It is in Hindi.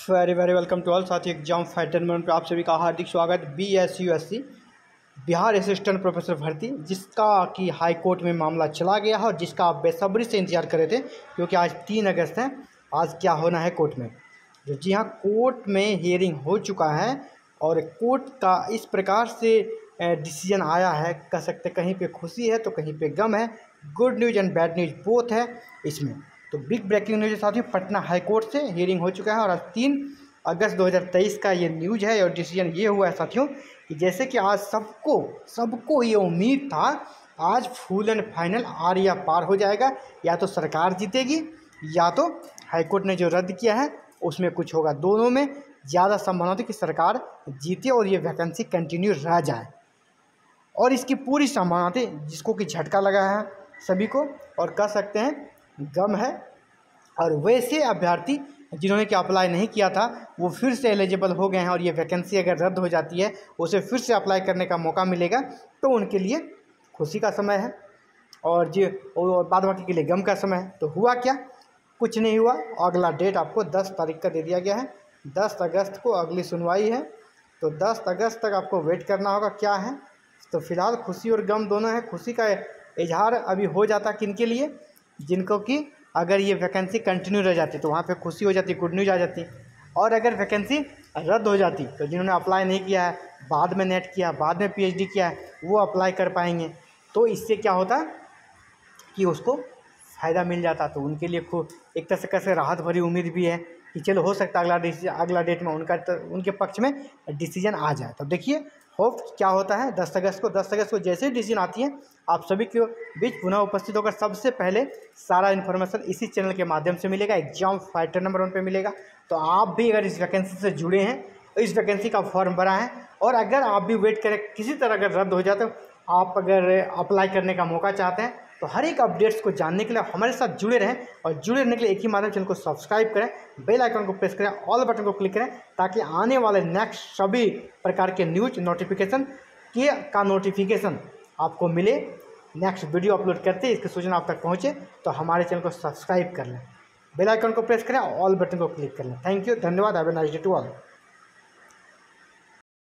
Very very welcome to all साथी एग्जाम फाइटर में पे आप सभी का हार्दिक स्वागत। BSUSC बिहार असिस्टेंट प्रोफेसर भर्ती जिसका कि हाई कोर्ट में मामला चला गया है और जिसका आप बेसब्री से इंतजार कर रहे थे, क्योंकि आज 3 अगस्त है। आज क्या होना है कोर्ट में, जी हाँ, कोर्ट में हियरिंग हो चुका है और कोर्ट का इस प्रकार से डिसीजन आया है, कह सकते कहीं पे खुशी है तो कहीं पे गम है। Good news and bad news both है इसमें। तो बिग ब्रेकिंग न्यूज़ साथियों, पटना हाई कोर्ट से हियरिंग हो चुका है और आज 3 अगस्त 2023 का ये न्यूज़ है। और डिसीजन ये हुआ है साथियों कि जैसे कि आज सबको ये उम्मीद था आज फुल एंड फाइनल आर या पार हो जाएगा, या तो सरकार जीतेगी या तो हाईकोर्ट ने जो रद्द किया है उसमें कुछ होगा। दोनों में ज़्यादा संभावना थी कि सरकार जीते और ये वैकेंसी कंटिन्यू रह जाए, और इसकी पूरी संभावना थी जिसको कि झटका लगा है सभी को और कह सकते हैं गम है। और वैसे अभ्यर्थी जिन्होंने कि अप्लाई नहीं किया था वो फिर से एलिजिबल हो गए हैं और ये वैकेंसी अगर रद्द हो जाती है उसे फिर से अप्लाई करने का मौका मिलेगा, तो उनके लिए खुशी का समय है और बाद बाकी के लिए गम का समय है। तो हुआ क्या, कुछ नहीं हुआ। अगला डेट आपको 10 तारीख का दे दिया गया है। 10 अगस्त को अगली सुनवाई है, तो 10 अगस्त तक आपको वेट करना होगा। क्या है, तो फिलहाल खुशी और गम दोनों है। खुशी का इजहार अभी हो जाता किनके लिए, जिनको कि अगर ये वैकेंसी कंटिन्यू रह जाती तो वहाँ पे खुशी हो जाती, गुड न्यूज़ आ जाती। और अगर वैकेंसी रद्द हो जाती तो जिन्होंने अप्लाई नहीं किया है, बाद में नेट किया, बाद में PhD किया है, वो अप्लाई कर पाएंगे। तो इससे क्या होता कि उसको फ़ायदा मिल जाता। तो उनके लिए खूब एक तरह से कैसे राहत भरी उम्मीद भी है कि चलो हो सकता है अगला डेट में उनके पक्ष में डिसीजन आ जाए। तो देखिए होप क्या होता है। 10 अगस्त को जैसे ही डिसीजन आती है आप सभी के बीच पुनः उपस्थित होकर सबसे पहले सारा इन्फॉर्मेशन इसी चैनल के माध्यम से मिलेगा। एग्जाम फाइटर नंबर 1 पे मिलेगा। तो आप भी अगर इस वैकेंसी से जुड़े हैं, इस वैकेंसी का फॉर्म भरा है और अगर आप भी वेट करें किसी तरह अगर रद्द हो जाए, तो आप अगर अप्लाई करने का मौका चाहते हैं तो हर एक अपडेट्स को जानने के लिए हमारे साथ जुड़े रहें। और जुड़े रहने के लिए एक ही माध्यम, चैनल को सब्सक्राइब करें, बेल आइकन को प्रेस करें, ऑल बटन को क्लिक करें, ताकि आने वाले नेक्स्ट सभी प्रकार के न्यूज नोटिफिकेशन का नोटिफिकेशन आपको मिले। नेक्स्ट वीडियो अपलोड करते इसकी सूचना आप तक पहुँचे, तो हमारे चैनल को सब्सक्राइब कर लें, बेल आइकन को प्रेस करें, ऑल बटन को क्लिक कर लें। थैंक यू, धन्यवाद, have a nice day to all.